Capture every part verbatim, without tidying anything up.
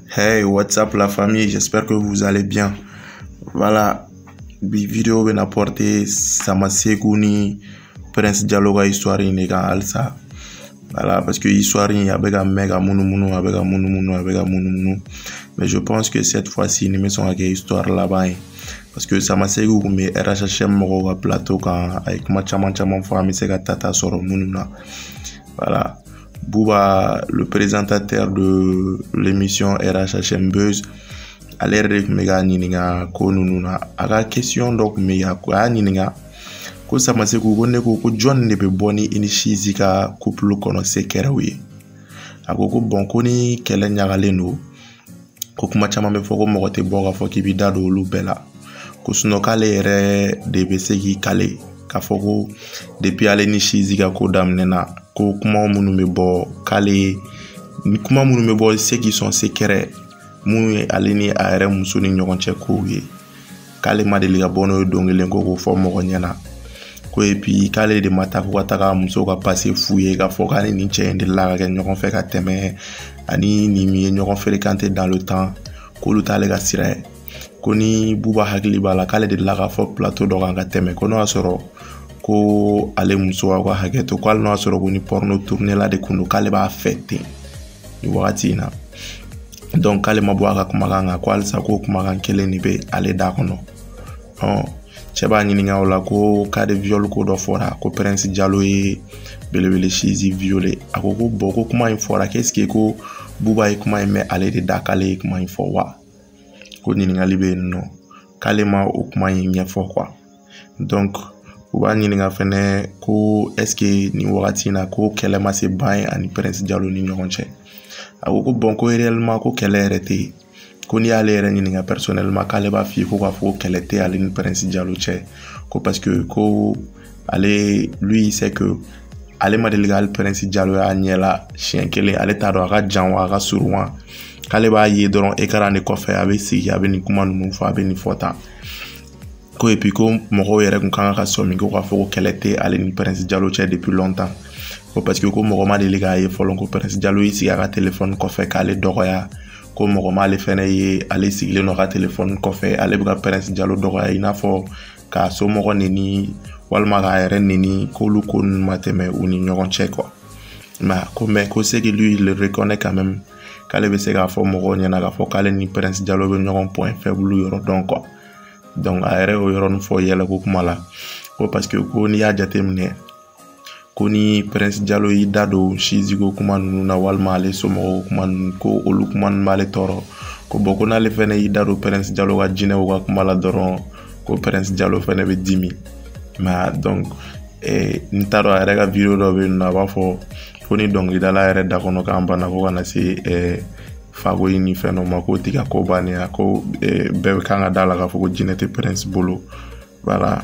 Hey, what's up la famille, j'espère que vous allez bien. Voilà, bi vidéo bena porter Sama Sekou ni Prince Diallo ka histoire ni kan alsa. Voilà, parce que histoire ni abega mega munu munu abega munu munu abega munu munu. Mais je pense que cette fois-ci ni me son ka histoire là-bas. Parce que Sama Sekou me R H H M mo ka plateau kan avec ma chama chama famille se ka tata soro munu na. Voilà. Bouba, le présentateur de l'émission R H H M Buzz, a l'air de mega nininga ko nununa aga question donc mega ko nininga ko Sama Sekou ko ne ko ko John ne be boni ini shizika couple kono sekerewe agoko bon ko ni kele nyagale no ko kuma chama me foko mo te boga foki bi dado lu bela ko suno kale re de be segi kale ka foko depuis ale ni shizika ko damnena ko kuma munu me bo kale ni kuma munu me bo segi son secret mu alini are muso ni ɲɔgɔn cɛ ko ye kale ma deli ka bɔ n'o ye dɔnkelen ko ko fɔ mɔgɔ ɲɛna ko et puis kale de ma taa ko ka taga muso ka passe fu ye ka fɔ k'ale ni cɛ in delila ka kɛ ɲɔgɔn fɛ ka tɛmɛ ani ni min ye ɲɔgɔn fréquenté dans le temps k'olu t'ale ka sira ye ko ni Buba hakili b'a la k'ale delila ka fɔ plateau dɔ kan ka tɛmɛ ko n'o y'a sɔrɔ ko ale muso ka hakɛ to ko hali n'o y'a sɔrɔ ko ni porno tourné la de kun don k'ale b'a fɛ ten ni wagati in na. Donc k'ale ma bɔ a ka kumakan kan ko halisa ko kumakan kelen de bɛ ale da kɔnɔ ɔn cɛ b'a ɲininka o la ko cas de viol ko dɔ fɔra ko Prince Diallo ye belebele Chizi violé a ko ko bon ko kuma in fɔra qu'est-ce que ko Buba ye kuma in mɛn ale de da k'ale ye kuma in fɔ wa ko ɲininkali bɛ yen nɔ k'ale ma o kuma in ɲɛfɔ quoi. Donc u b'a ɲininka fɛnɛ ko est-ce que nin wagati in na ko kɛlɛ ma se ban ye ani Prince Diallo ni ɲɔgɔn cɛ. A ko bon ko réellement ko kɛlɛ yɛrɛ tɛ yen ko ni y'ale yɛrɛ ɲininka personnellement k'ale b'a f'i ye ko k'a fɔ ko kɛlɛ tɛ ale ni Prince Diallo cɛ ko parce que ko ale lui c'est que ale ma deli ka hali Prince Diallo y'a ɲɛ la siɲɛ kelen ale t'a dɔn a ka jan wa a ka surun wa k'ale b'a ye dɔrɔn écran de kɔfɛ a bɛ sigi a bɛ nin kuma ninnu fɔ a bɛ nin fɔ tan ko et puis ko mɔgɔw yɛrɛ kun kan ka sɔn min ko k'a fɔ ko kɛlɛ tɛ ale ni Prince Diallo cɛ depuis longtemps. Ko parce que ko mɔgɔ ma deli k'a ye fɔlɔ ko Prince Diallo y'i sigi a ka téléphone kɔfɛ k'ale dɔgɔya ko mɔgɔ m'ale fɛnɛ ye ale sigilen no ka téléphone kɔfɛ ale bɛ ka Prince Diallo dɔgɔya i n'a fɔ k'a somɔgɔ neni walima k'a yɛrɛ neni k'olu ko ninnu ma tɛmɛ u ni ɲɔgɔn cɛ quoi. Mais ko mais ko c'est que lui il le reconnaît quand même k'ale bɛ se k'a fɔ mɔgɔw ɲɛna k'a fɔ k'ale ni Prince Diallo bɛ ɲɔgɔn point faible yɔrɔ dɔn quoi. Donc a yɛrɛ o yɔrɔnin fɔ yɛlɛ ko kuma la ko parce que ko n'i y'a jateminɛ ko ni Prince Diallo y'i da don Chizi ko kuma ninnu na walima ale somɔgɔw kuma ninnu ko olu kuma ninnu b'ale tɔɔrɔ ko bon ko n'ale fɛnɛ y'i da don Prince Diallo ka jinɛw ka kuma la dɔrɔn ko Prince Diallo fɛnɛ bɛ dimi. Mais donc eh, n t'a dɔn a yɛrɛ ka vidéo dɔ bɛ yen nɔ a b'a fɔ ko ni dɔnkilidala yɛrɛ da kɔnɔ k'an banna ko kana se eh, fago in ni fɛn dɔ ma k'o tɛ ka ko bannen a ko eh, bɛɛ kan ka da la k'a fɔ ko jinɛ tɛ Prince bolo voilà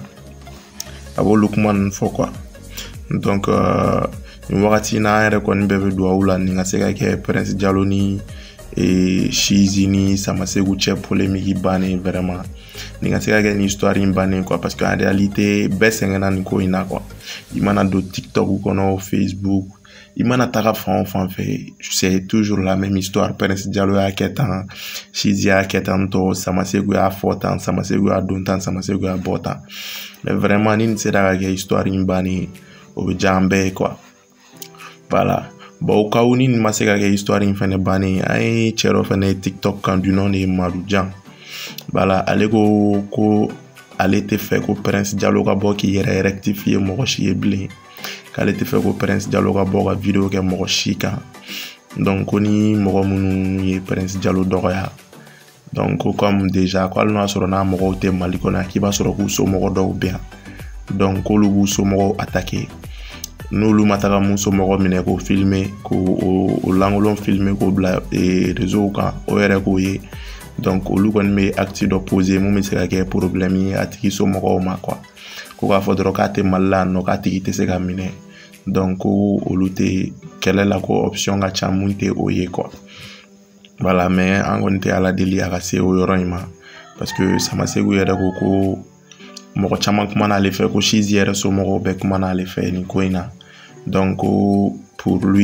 a b'olu kuma ninnu fɔ quoi. Donc ni wagati na an yɛrɛ kɔni bɛɛ bɛ dugawu la nin ka se ka kɛ Prince Diallo ni Chizi ni Sama Sekou cɛ polémique bannen vraiment nin ka se ka kɛ ni histoire in bannen quoi parce que en réalité bɛɛ sɛgɛnna nin ko in na quoi. I mana don TikTok kɔnɔ Facebook i mana taga fan o fan fɛ c'est toujours la même histoire. Prince Diallo y'a kɛ tan Chizi y'a kɛ tan tɔ Sama Sekou y'a fɔ tan Sama Sekou y'a don tan Sama Sekou y'a bɔ tan mais vraiment ni nin sera ka kɛ histoire in bannen o bɛ diya an bɛɛ ye quoi. Voilà bon au cas où ni nin ma se ka kɛ histoire in fɛnɛ bannen an ye cɛ dɔ fɛnɛ ye TikTok kan du nom de Madu Jan. Voilà ale ko ko ale tɛ fɛ ko Prince Diallo ka bɔ k'i yɛrɛ rectifier mɔgɔ si ye bilen k'ale tɛ fɛ ko Prince Diallo ka bɔ ka vidéo kɛ mɔgɔ si kan. Donc ko ni mɔgɔ minnu ye Prince Diallo dɔgɔya donc ko comme déjà ko hali n'o y'a sɔrɔ n'a mɔgɔw tɛ Mali kɔnɔ k'i b'a sɔrɔ k'u somɔgɔ dɔw bɛ yan donc k'olu b'u somɔgɔw attaquer n'olu ma taga mun somɔgɔ minɛ k'o filmer k'o o lankolon filmer k'o bila réseau kan o yɛrɛ k'o ye donc olu kɔni bɛ acte dɔ poser mun bɛ se ka kɛ problème ye a tigi somɔgɔw ma quoi ko k'a fɔ dɔrɔn k'a tɛ Mali la nɔ k'a tigi tɛ se ka minɛ donc ko olu tɛ kɛlɛ la ko option ka ca mun tɛ o ye quoi. Voilà mais an kɔni tɛ ala deli a ka se o yɔrɔ in ma parce que Sama Sekou yɛrɛ ko ko mɔgɔ caman kuma n'ale fɛ ko Chizi yɛrɛ somɔgɔw bɛɛ kuma n'ale fɛ nin ko in na donc pour lui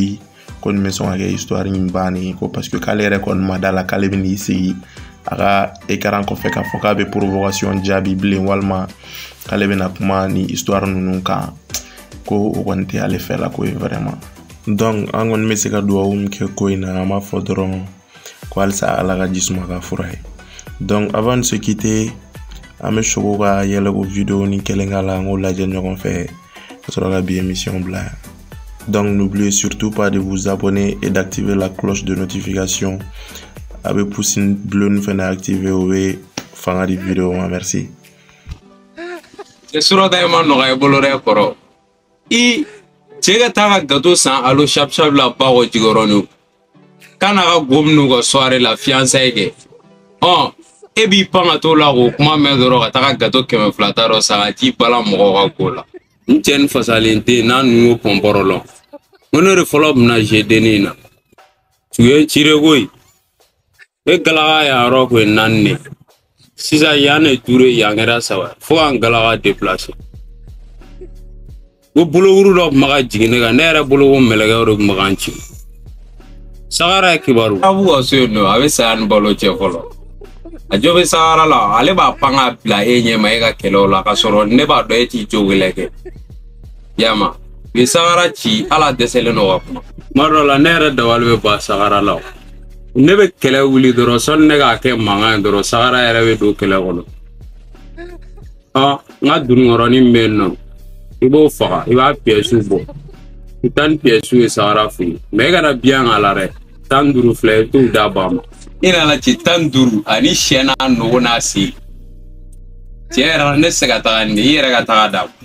ko ni meson ake histoire ni bani ko parce que kale re kon madala kale bini sigi aga écran ko fe ka foka be provocation jabi blen walma kale bena kuma ni histoire nunu ka ko wonte ale fela ko vraiment donc angon mesika do um ke ko ina ma fodron ko alsa ala ga jisma ka furay donc avant de se quitter ame chogo ka yele ko vidéo ni kelengala ngola je ñokon fe sur la bi émission bla. Donc n'oubliez surtout pas de vous abonner et d'activer la cloche de notification avec pouce bleu nous fait activer au fin de vidéo. Merci. C'est sur la demande no ay bolore koro i chega taga gato san alo chap chap la ba o jigoronu kana ga gomnu go soirée la fiançailles ke oh e bi panga to la go kuma me doro ga taga gato ke me flataro sa ti bala mo ga kola ntien fasalente na nu pomporolo onore follow na jedenina tuye chiregoy e galaga ya ro ko nanne sisa yane touré yangera sawa fo an galaga déplacer go buluguru do maga jigine ga nere bulugu melega ro maganchi sagara kibaru abu asono abe san bolo chefolo ajobe sagara la ale ba panga pla enye maega kelola ka soro ne ba do eti jogileke yama bi sagara chi ala desele no wapma marola nere dawalbe ba sagara la nebe kele wuli doro son nega ke manga doro sagara erebe do kele golo ah nga dunngoroni menno ibo fa iba piesu bo tan piesu sagara fu mega na bien ala re tan duru fle to dabam ina la ci tan duru ani shena no na si tiera ne sega ta ni yera ga ta da